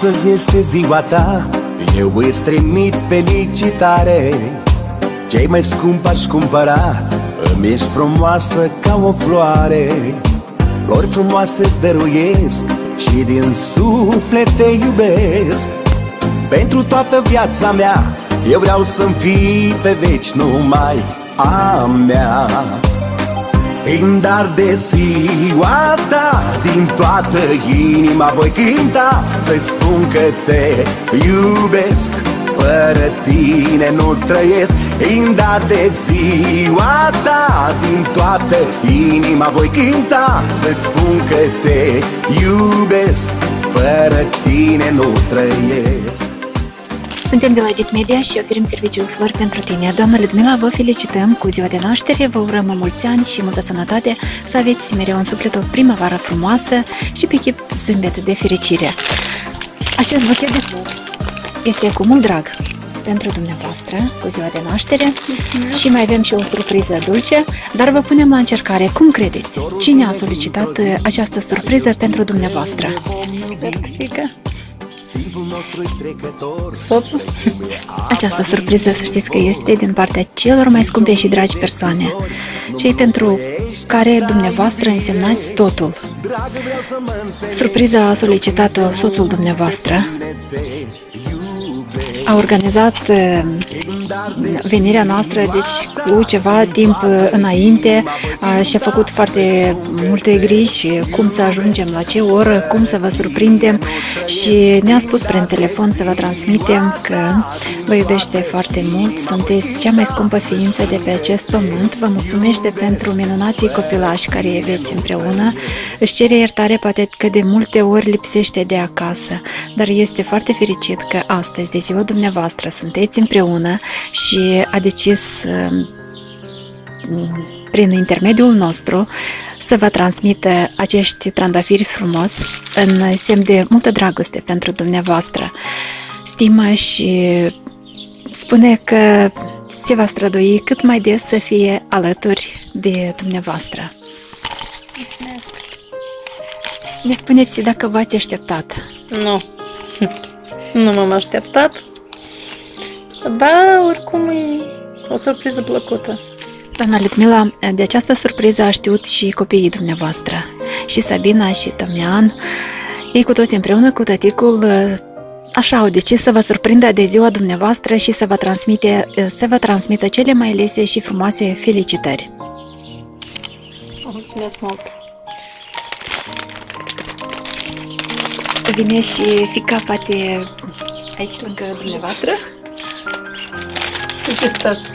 Astăzi este ziua ta, eu îți trimit felicitare. Ce-i mai scump aș cumpăra, îmi ești frumoasă ca o floare. Flori frumoase îți dăruiesc și din suflet te iubesc. Pentru toată viața mea, eu vreau să-mi fii pe veci numai a mea. În dar de ziua ta, din toată inima voi cânta, să-ți spun că te iubesc, fără tine nu trăiesc. În dar de ziua ta, din toată inima voi cânta, să-ți spun că te iubesc, fără tine nu trăiesc. Suntem de la Edit Media și oferim serviciul Flori pentru tine. Doamna Ludmila, vă felicităm cu ziua de naștere, vă urăm mulți ani și multă sănătate, să aveți mereu în suflet o primăvară frumoasă și pe chip zâmbet de fericire. Acest buchet de flori este cu mult drag pentru dumneavoastră cu ziua de naștere. Și mai avem și o surpriză dulce, dar vă punem la încercare. Cum credeți? Cine a solicitat această surpriză pentru dumneavoastră? Fică? Soțul? Această surpriză, să știți că este din partea celor mai scumpe și dragi persoane, cei pentru care dumneavoastră însemnați totul. Surpriza a solicitat-o soțul dumneavoastră. A organizat venirea noastră deci cu ceva timp înainte și a făcut foarte multe griji cum să ajungem la ce oră, cum să vă surprindem și ne-a spus prin telefon să vă transmitem că vă iubește foarte mult, sunteți cea mai scumpă ființă de pe acest pământ, vă mulțumește pentru minunații copilași care aveți împreună, își cere iertare poate că de multe ori lipsește de acasă, dar este foarte fericit că astăzi, de ziua dumneavoastră, sunteți împreună și a decis prin intermediul nostru să vă transmită acești trandafiri frumoși în semn de multă dragoste pentru dumneavoastră. Stimă și spune că se va strădui cât mai des să fie alături de dumneavoastră. Mulțumesc! Ne spuneți dacă v-ați așteptat. Nu. Nu m-am așteptat. Da, oricum e o surpriză plăcută. Doamna Ludmila, de această surpriză a știut și copiii dumneavoastră, și Sabina și Tămian. Ei cu toți împreună cu tăticul așa au decis să vă surprindă de ziua dumneavoastră și să vă transmită cele mai alese și frumoase felicitări. Mulțumesc mult! Vine și fiica poate aici lângă dumneavoastră. Așteptați!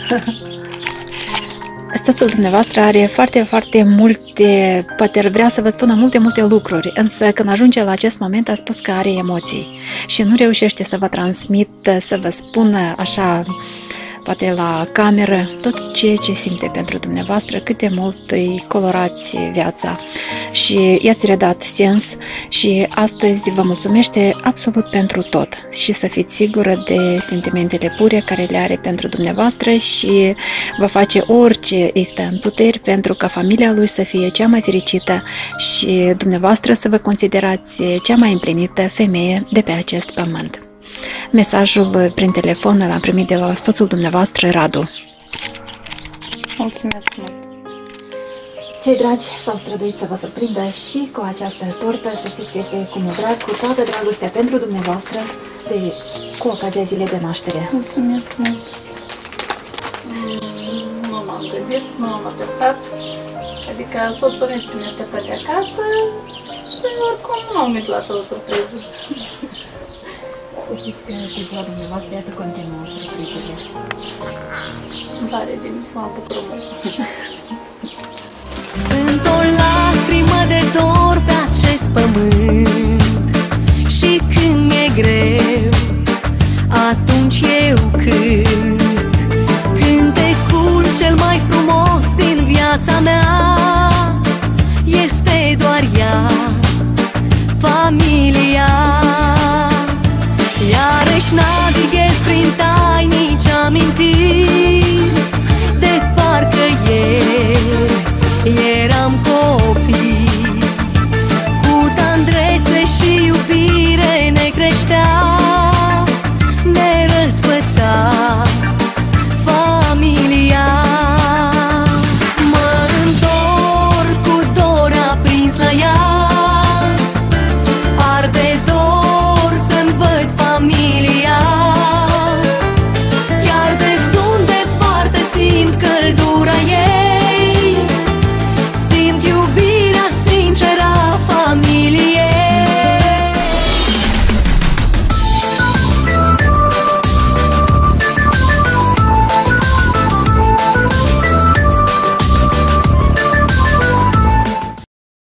Soțul dumneavoastră are foarte, foarte multe, poate vrea să vă spună multe lucruri, însă când ajunge la acest moment a spus că are emoții și nu reușește să vă transmită, să vă spună așa, poate la cameră, tot ceea ce simte pentru dumneavoastră, cât de mult îi colorați viața și i-ați redat sens și astăzi vă mulțumește absolut pentru tot și să fiți sigură de sentimentele pure care le are pentru dumneavoastră și vă face orice este în puteri pentru ca familia lui să fie cea mai fericită și dumneavoastră să vă considerați cea mai împlinită femeie de pe acest pământ. Mesajul prin telefon l-am primit de la soțul dumneavoastră, Radu. Mulțumesc mult! Cei dragi s-au străduit să vă surprindă și cu această tortă, să știți că este cu mult drag, cu toată dragostea pentru dumneavoastră, cu ocazia zilei de naștere. Mulțumesc mult! Nu m-am gândit, nu m-am așteptat, adică soțul meu ne așteptă de acasă și oricum nu am gândit la așa o surpriză. Să știți că pe ziua dumneavoastră, iată, continuă surprizele. Îmi pare bine, m-am bucurat mult.